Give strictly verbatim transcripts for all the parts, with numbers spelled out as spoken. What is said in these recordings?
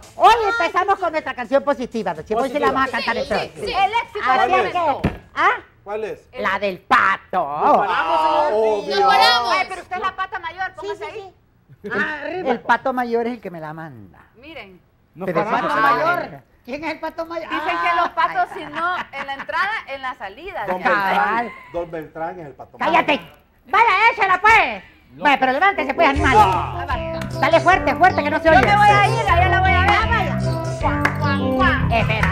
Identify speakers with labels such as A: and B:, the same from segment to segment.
A: Hoy empezamos con nuestra canción positiva, don Chepo, hoy se la vamos a cantar
B: Sí,
A: entonces.
B: sí, sí. El éxito
A: Así
B: del
A: es que,
B: momento.
A: ¿ah?
C: ¿Cuál es?
A: La del pato.
C: ¿Nos paramos, señor?
B: ¡Nos paramos!
D: Ay, pero usted es la pata mayor, póngase ahí.
A: Arriba. El pato mayor es el que me la manda.
D: Miren,
C: Nos
A: Pero el
C: paramos,
A: pato
C: señor.
A: mayor. ¿Quién es el pato mayor?
D: dicen que los patos, si no en la entrada, en la salida.
C: Don
D: dicen.
A: Cabal.
C: Beltrán, Don Beltrán es el pato.
A: ¡Cállate! ¡Vaya, échela pues! Vaya, pero levántese pues, animal. Dale fuerte, fuerte, que no se oye.
D: Yo me voy a ir, allá la voy a ver. Vaya.
A: Espera.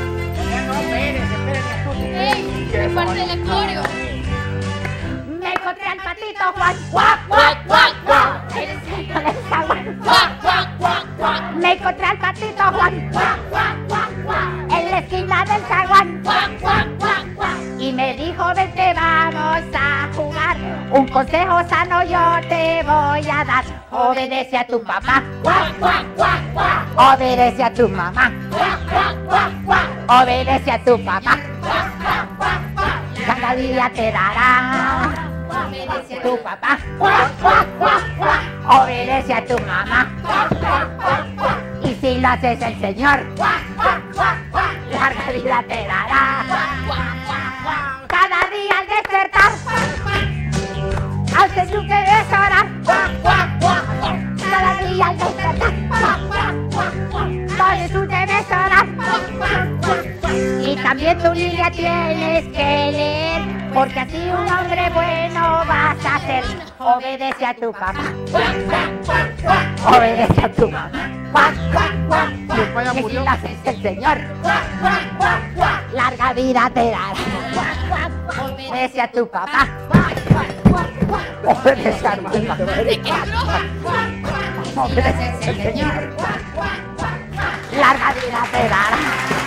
B: ¡Ey! Es parte del coreo.
A: Me encontré al patito Juan. ¡Guac, guac, guac, guac! En el centro del zaguán. ¡Guac, guac, guac, guac! Me encontré al patito Juan. ¡Guac, guac, guac, guac! En la esquina del zaguán. ¡Guac, guac, guac, guac! Y me dijo, vente, vamos a jugar. Un consejo sano yo te voy a dar. Obedece a tu papá. ¡Guac, guac, guac, guac! Obedece a tu mamá. ¡Guac, guac, guac, guac! Obedece a tu papá. ¡Guac, guac, guac, guac! Cada día te dará. Obedece a tu papá. ¡Guac, guac, guac, guac! Obedece a tu mamá. ¡Guac, guac, guac, guac! Y si lo haces el Señor, ¡guac, guac, guac, guac! Larga vida te dará. ¡Guac, guac, guac, guac! Cada día al despertar, al Señor que debes orar. ¡Guac, guac, guac, guac! Cada día al despertar, ¡guac, guac, guac, guac! Al Jesús debes orar. ¡Guac, guac, guac, guac! Y también tu Biblia tienes que leer, porque así un hombre bueno vas a ser. Obedece a tu papá. ¡Guac, guac, guac, guac! Obedece a tu mamá. ¡Guac, guac, guac, guac! Que si lo haces el Señor, ¡guac, guac, guac, guac! Larga vida te dará. ¡Guac, guac, guac! Obedece a tu papá. ¡Guac, guac, guac, guac! Obedece a tu mamá.
B: ¿De qué broma?
A: Obedece al Señor. Larga vida te dará.